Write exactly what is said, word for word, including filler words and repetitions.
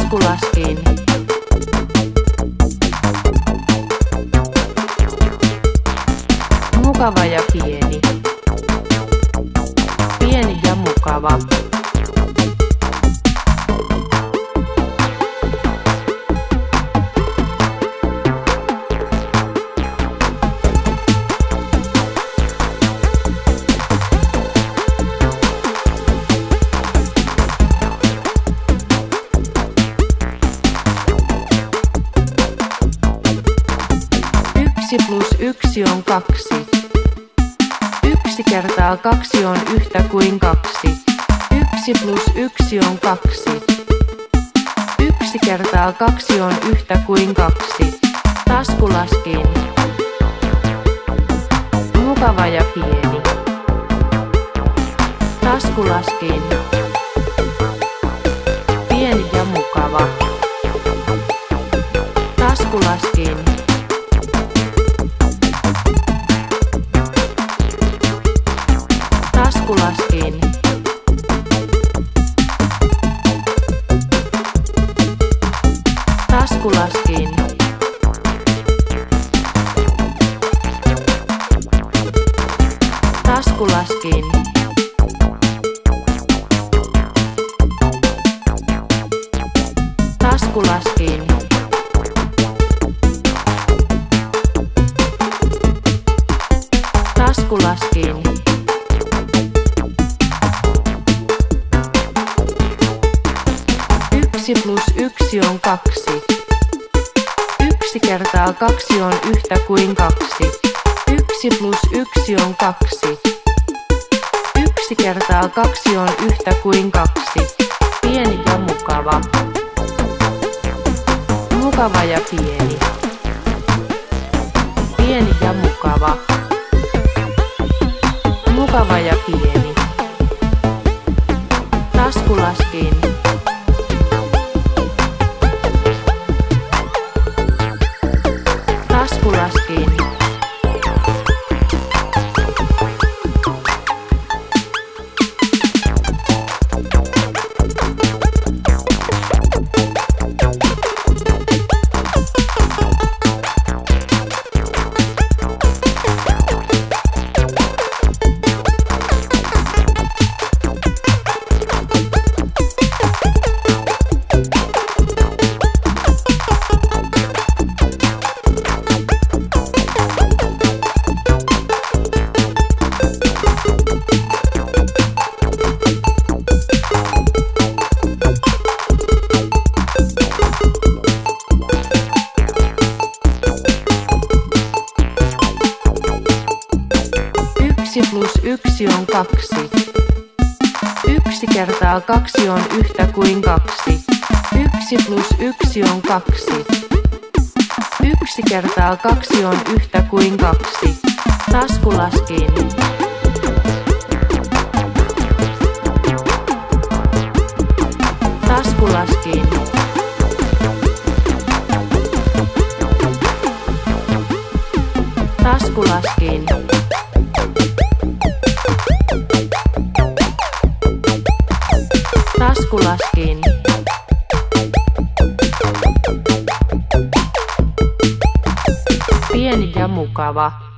Taskulaskin. Mukava ja pieni. Pieni ja mukava. Yksi plus yksi on kaksi. Yksi kertaa kaksi on yhtä kuin kaksi. Yksi plus yksi on kaksi. Yksi kertaa kaksi on yhtä kuin kaksi. Taskulaskin. Mukava ja pieni. Taskulaskin. Pieni ja mukava. Taskulaskin. Taskulaskin. Taskulaskin. Taskulaskin. Taskulaskin. Taskulaskin. Yksi plus yksi on kaksi. Yksi kertaa kaksi on yhtä kuin kaksi. Yksi plus yksi on kaksi. Yksi kertaa kaksi on yhtä kuin kaksi. Pieni ja mukava. Mukava ja pieni. Pieni ja mukava. Mukava ja pieni. Taskulaskin. Taskulaskin. Yksi plus yksi on kaksi. Yksi kertaa kaksi on yhtä kuin kaksi. Yksi plus yksi on kaksi. Yksi kertaa kaksi on yhtä kuin kaksi. Taskulaskin. Taskulaskin. Taskulaskin. Taskulaskin. Pieni ja mukava.